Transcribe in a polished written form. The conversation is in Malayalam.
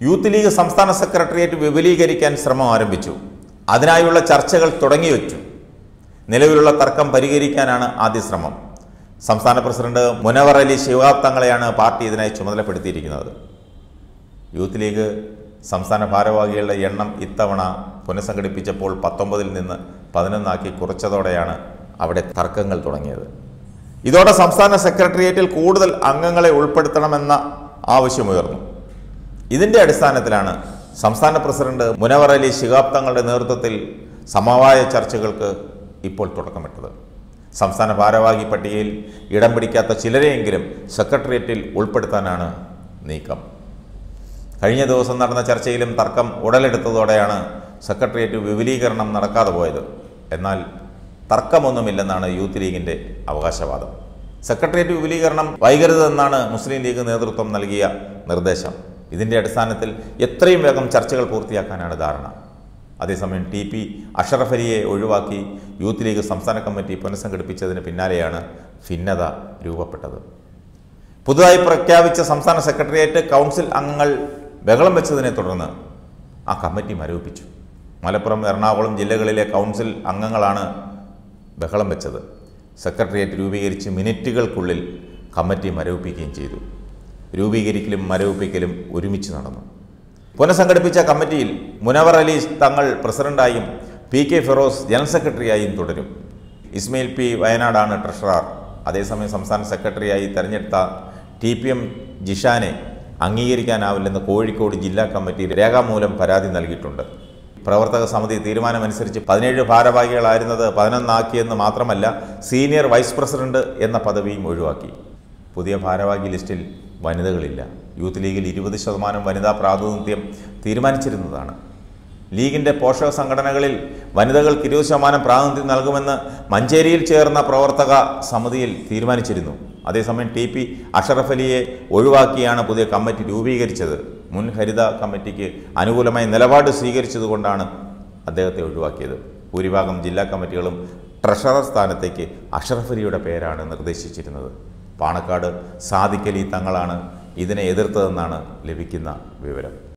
യൂത്ത് ലീഗ് സംസ്ഥാന സെക്രട്ടേറിയറ്റ് വിപുലീകരിക്കാൻ ശ്രമം ആരംഭിച്ചു. അതിനായുള്ള ചർച്ചകൾ തുടങ്ങിവെച്ചു. നിലവിലുള്ള തർക്കം പരിഹരിക്കാനാണ് ആദ്യ ശ്രമം. സംസ്ഥാന പ്രസിഡന്റ് മുനവർ അലി ശിഹാബ് തങ്ങളെയാണ് പാർട്ടി ഇതിനായി ചുമതലപ്പെടുത്തിയിരിക്കുന്നത്. യൂത്ത് ലീഗ് സംസ്ഥാന ഭാരവാഹികളുടെ എണ്ണം ഇത്തവണ പുനഃസംഘടിപ്പിച്ചപ്പോൾ 19-ൽ നിന്ന് 11 കുറച്ചതോടെയാണ് അവിടെ തർക്കങ്ങൾ തുടങ്ങിയത്. ഇതോടെ സംസ്ഥാന സെക്രട്ടേറിയറ്റിൽ കൂടുതൽ അംഗങ്ങളെ ഉൾപ്പെടുത്തണമെന്ന ആവശ്യമുയർന്നു. ഇതിൻ്റെ അടിസ്ഥാനത്തിലാണ് സംസ്ഥാന പ്രസിഡന്റ് മുനവർ അലി ശിഹാബ് തങ്ങളുടെ നേതൃത്വത്തിൽ സമവായ ചർച്ചകൾക്ക് ഇപ്പോൾ തുടക്കമിട്ടത്. സംസ്ഥാന ഭാരവാഹി പട്ടികയിൽ ഇടം പിടിക്കാത്ത ചിലരെയെങ്കിലും സെക്രട്ടേറിയറ്റിൽ ഉൾപ്പെടുത്താനാണ് നീക്കം. കഴിഞ്ഞ ദിവസം നടന്ന ചർച്ചയിലും തർക്കം ഉടലെടുത്തതോടെയാണ് സെക്രട്ടേറിയറ്റ് വിപുലീകരണം നടക്കാതെ പോയത്. എന്നാൽ തർക്കമൊന്നുമില്ലെന്നാണ് യൂത്ത് ലീഗിൻ്റെ അവകാശവാദം. സെക്രട്ടേറിയറ്റ് വിപുലീകരണം വൈകരുതെന്നാണ് മുസ്ലിം ലീഗ് നേതൃത്വം നൽകിയ നിർദ്ദേശം. ഇതിൻ്റെ അടിസ്ഥാനത്തിൽ എത്രയും വേഗം ചർച്ചകൾ പൂർത്തിയാക്കാനാണ് ധാരണ. അതേസമയം TP അഷറഫ് അലിയെ ഒഴിവാക്കി യൂത്ത് ലീഗ് സംസ്ഥാന കമ്മിറ്റി പുനഃസംഘടിപ്പിച്ചതിന് പിന്നാലെയാണ് ഭിന്നത രൂപപ്പെട്ടത്. പുതുതായി പ്രഖ്യാപിച്ച സംസ്ഥാന സെക്രട്ടേറിയറ്റ് കൗൺസിൽ അംഗങ്ങൾ ബഹളം വെച്ചതിനെ തുടർന്ന് ആ കമ്മിറ്റി മരവിപ്പിച്ചു. മലപ്പുറം, എറണാകുളം ജില്ലകളിലെ കൗൺസിൽ അംഗങ്ങളാണ് ബഹളം വെച്ചത്. സെക്രട്ടേറിയറ്റ് രൂപീകരിച്ച് മിനിറ്റുകൾക്കുള്ളിൽ കമ്മിറ്റി മരവിപ്പിക്കുകയും ചെയ്തു. രൂപീകരിക്കലും മരവിപ്പിക്കലും ഒരുമിച്ച് നടന്നു. പുനഃസംഘടിപ്പിച്ച കമ്മിറ്റിയിൽ മുനവർ അലി തങ്ങൾ പ്രസിഡന്റായും PK ഫിറോസ് ജനറൽ സെക്രട്ടറിയായും തുടരും. ഇസ്മയിൽ P വയനാടാണ് ട്രഷറർ. അതേസമയം സംസ്ഥാന സെക്രട്ടറിയായി തെരഞ്ഞെടുത്ത TPM ജിഷാനെ അംഗീകരിക്കാനാവില്ലെന്ന് കോഴിക്കോട് ജില്ലാ കമ്മിറ്റി രേഖാമൂലം പരാതി നൽകിയിട്ടുണ്ട്. പ്രവർത്തക സമിതി തീരുമാനമനുസരിച്ച് 17 ഭാരവാഹികളായിരുന്നത് 11 മാത്രമല്ല, സീനിയർ വൈസ് പ്രസിഡന്റ് എന്ന പദവിയും ഒഴിവാക്കി. പുതിയ ഭാരവാഹി ലിസ്റ്റിൽ വനിതകളില്ല. യൂത്ത് ലീഗിൽ 20% വനിതാ പ്രാതിനിധ്യം തീരുമാനിച്ചിരുന്നതാണ്. ലീഗിൻ്റെ പോഷക സംഘടനകളിൽ വനിതകൾക്ക് 20% പ്രാതിനിധ്യം നൽകുമെന്ന് മഞ്ചേരിയിൽ ചേർന്ന പ്രവർത്തക സമിതിയിൽ തീരുമാനിച്ചിരുന്നു. അതേസമയം TP അഷറഫ് അലിയെ ഒഴിവാക്കിയാണ് പുതിയ കമ്മിറ്റി രൂപീകരിച്ചത്. മുൻ ഹരിത കമ്മിറ്റിക്ക് അനുകൂലമായ നിലപാട് സ്വീകരിച്ചതുകൊണ്ടാണ് അദ്ദേഹത്തെ ഒഴിവാക്കിയത്. ഭൂരിഭാഗം ജില്ലാ കമ്മിറ്റികളും ട്രഷറർ സ്ഥാനത്തേക്ക് അഷറഫ് അലിയുടെ പേരാണ് നിർദ്ദേശിച്ചിരുന്നത്. പാണക്കാട് സാദിഖ് അലി തങ്ങളാണ് ഇതിനെ എതിർത്തതെന്നാണ് ലഭിക്കുന്ന വിവരം.